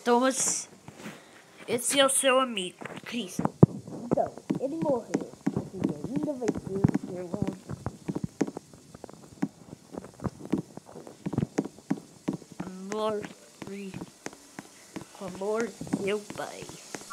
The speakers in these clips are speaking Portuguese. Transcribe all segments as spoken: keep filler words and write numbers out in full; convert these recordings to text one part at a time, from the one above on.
Thomas, esse é o seu amigo, Chris. Então, ele morreu, mas ele ainda vai ser o seu amigo. Amor, com amor, seu pai.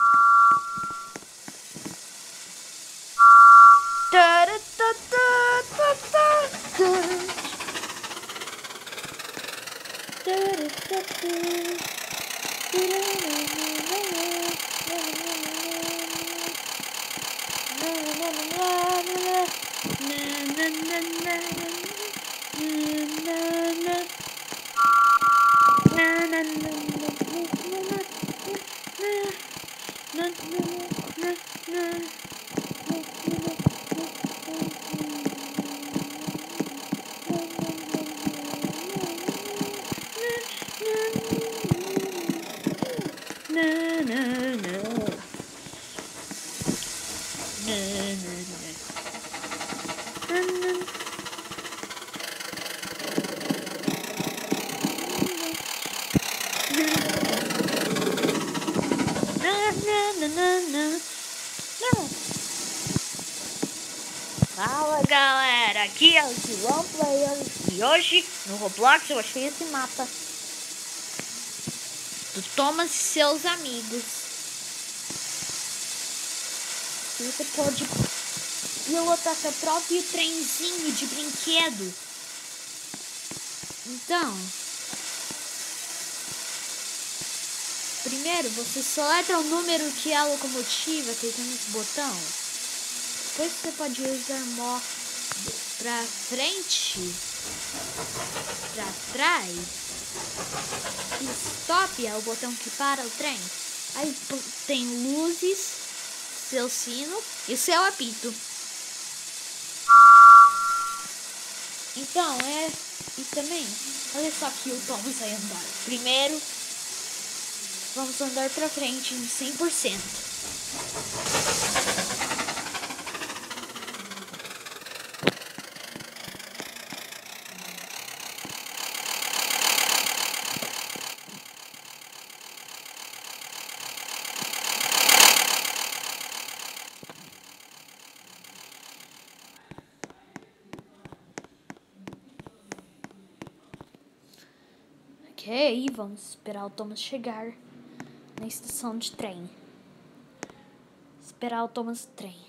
Fala galera, aqui é o Silão Player e hoje no Roblox eu achei esse mapa do Thomas e seus amigos. Você pode pilotar seu próprio trenzinho de brinquedo. Então, primeiro você seleta o número que é a locomotiva, clicando nesse botão. Depois você pode usar modo pra frente, pra trás. E stop é o botão que para o trem. Aí tem luzes, seu sino e seu apito. Então é. E também, olha só que o Thomas vai andar. Primeiro, vamos andar pra frente em cem por cento. Ok, vamos esperar o Thomas chegar na estação de trem. Esperar o Thomas no trem.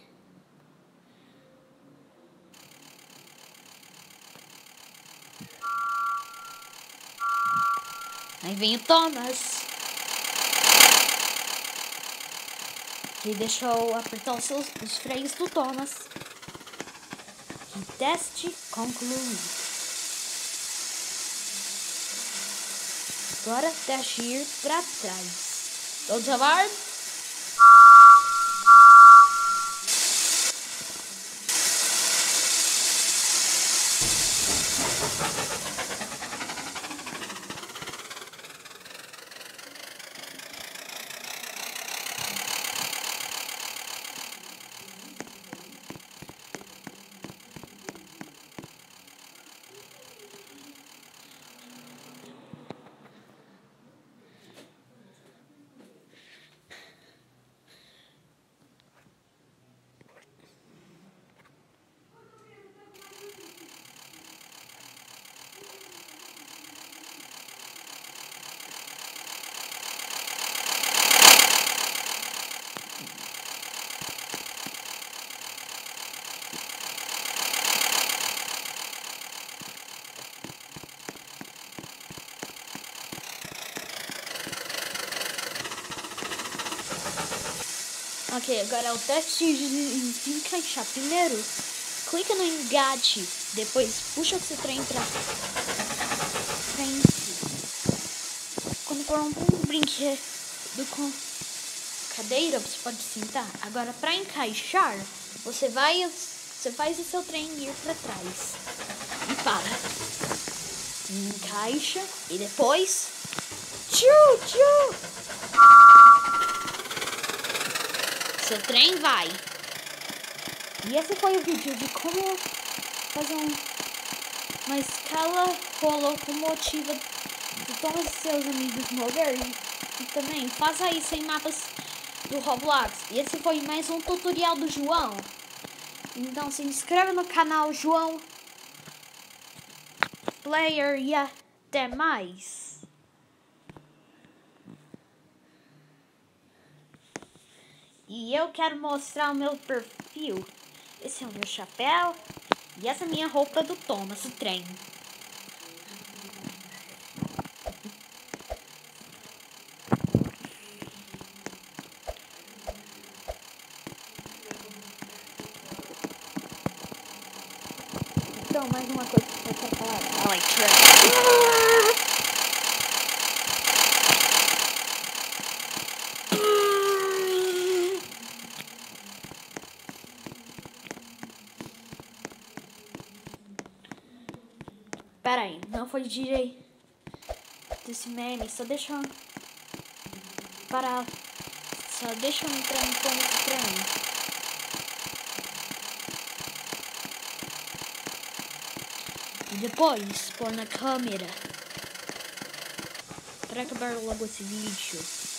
Aí vem o Thomas. Que deixou apertar os, seus, os freios do Thomas. E teste concluído. Agora deixe ir para trás. Todos a bordo? Ok, agora é o teste de, de encaixar. Primeiro, clica no engate, depois puxa o seu trem pra frente. Quando for um brinquedo com cadeira, você pode sentar. Agora, para encaixar, você vai, você faz o seu trem ir para trás e para. Encaixa e depois, tchu, tchu. Seu trem vai. E esse foi o vídeo de como fazer um, uma escala locomotiva de todos os seus amigos modernos aqui também. Faça isso em mapas do Roblox. E esse foi mais um tutorial do João. Então se inscreva no canal João Player e até mais. E eu quero mostrar o meu perfil. Esse é o meu chapéu. E essa é a minha roupa do Thomas, o trem. Então, mais uma coisa que eu quero falar. I like trash. Pera aí, não foi direito desse meme, só deixa eu parar, só deixa eu entrar no ponto do trem. E depois pôr na câmera para acabar logo esse vídeo.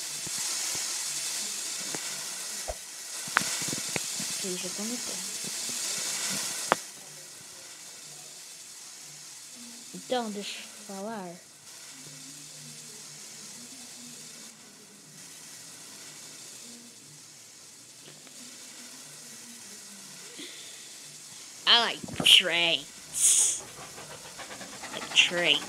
Ok, já tô no tempo. Então, deixa eu falar. I like trains. Like trains.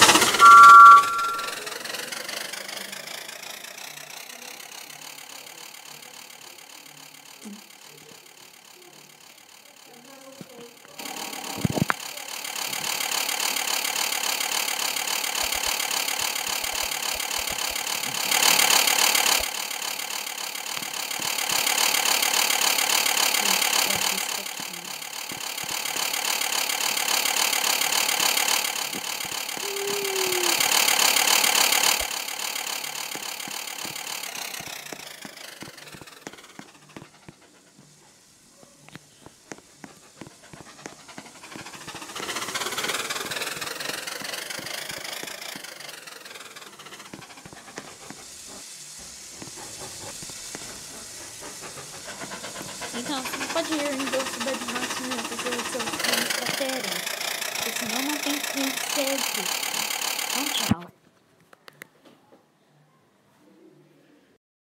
Então, você não pode ir em velocidade máxima porque os seus planos baterem. Porque senão não tem princesa. Então, tchau.